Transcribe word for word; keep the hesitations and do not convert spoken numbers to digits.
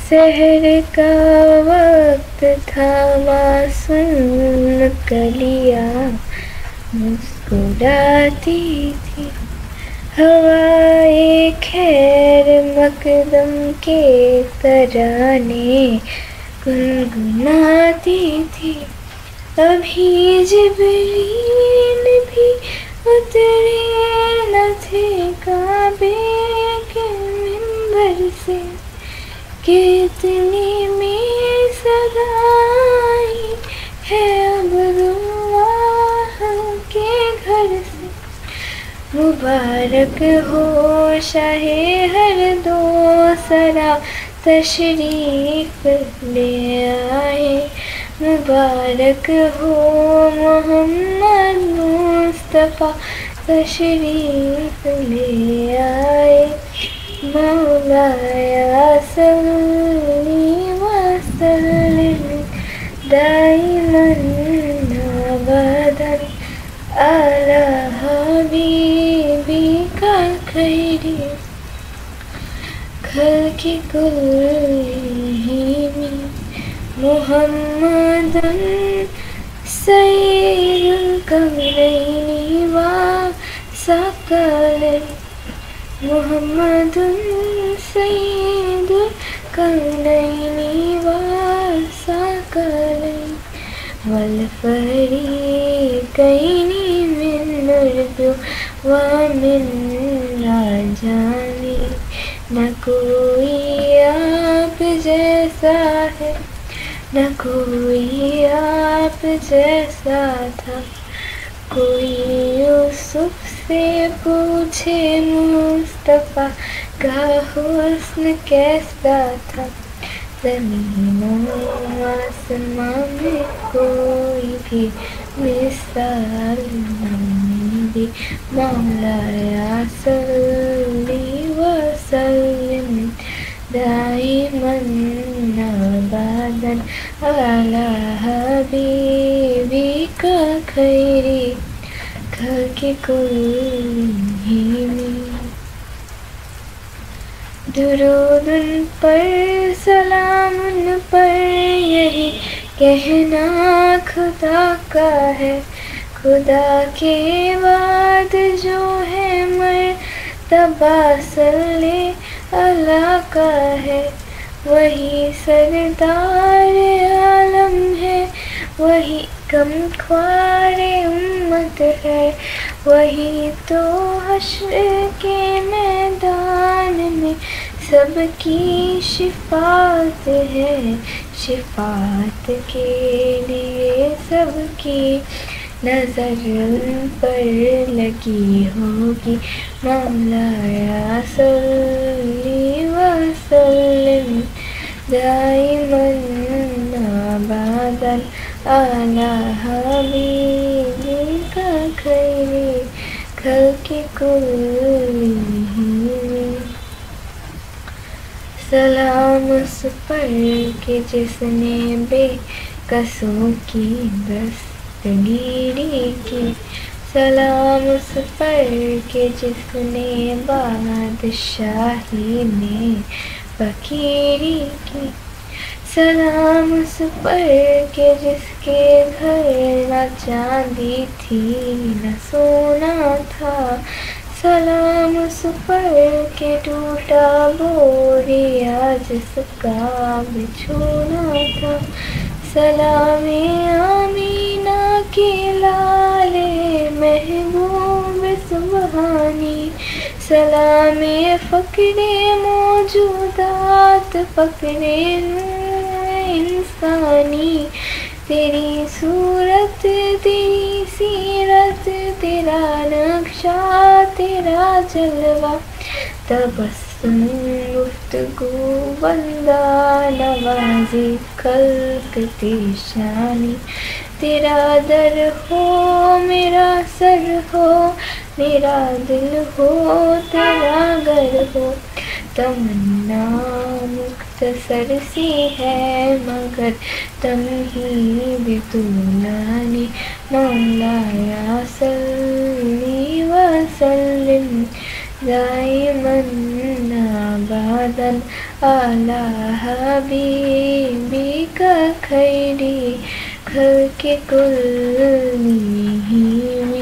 सहर का वक्त था, मासूम कलियां मुस्कुराती थी। हवाए खैर मकदम के तराने गुनगुनाती थी। अभी जिब्रील भी उतरे न थे काबे के मिंबर से, कितनी में सदाई है अब अल्लाह के घर से। मुबारक हो शाहे हर दो सरा तशरीफ ले आए। मुबारक हो मोहम्मद मुस्तफ़ा तशरीफ ले आए। मौलाया सल्ली व सल्लिम दाइमन अबदन अला हबीबिका खैरी खल्क़ि कुल्लिहिम मुहम्मदन सय्यिदुल कौनैनि व सकलैनि। मुहम्मदुन सय्यिदुल कौनैनि व सकलैनि वल फरीक़ैनि मिन उर्दु व मिन राजानी। न कोई आप जैसा है, न कोई आप जैसा था। कोई यूसुफ से पूछे मुस्तफ़ा का हुस्न कैसा था। ज़मीनों आसमां में कोई भी मिसाल न मेरी। मौलाया सल्ली व सल्लिम दाइमन अबदन अला हबीबिका खैरी खल्क़ि कुल्लिहिम। दुरूद उन पर सलाम उन पर यही कहना खुदा का है। खुदा के बाद जो है मर्तबा सल्ले अल्लाह का है। वही सरदार आलम है, वही गमख्वार उम्मत है। वही तो हश्र के मैदान में सबकी शिफात है। शिफात के लिए सबकी नज़र उन पर लगी होगी। मौलाया सल्ली व सल्लिम दाइमन अबदन अला हबीबिका खैरी खल्क़ि कुल्लिहिम। सलाम उस पर के जिसने बेकसों की दस्तगीरी की। सलाम उस पर के जिसने बादशाही में फकीरी की। सलाम उस पर के जिसके घर न चांदी थी न सोना था। सलाम उस पर के टूटा बोरिया जिसका बिछोना था। सलामे आमीना के लाले महबूब सुबहानी। सलामे फ़क़्रे मौजूदात फ़क़्रे इंसानी। तेरी सूरत तेरी सीरत तेरा नक्शा तेरा जलवा। तबस्सुम गुफ्तगू बंदा नवाज़ी खल्क़ पेशानी। तेरा दर हो मेरा सर हो, मेरा दिल हो तेरा घर हो। तमन्ना मुख्तसर सी है मगर तमहीद तूलानी। मौलाया सल्ली व सल्लिम दाइमन अबदन आला हबीबी का खैरी खल्क़ि कुल्लिहिम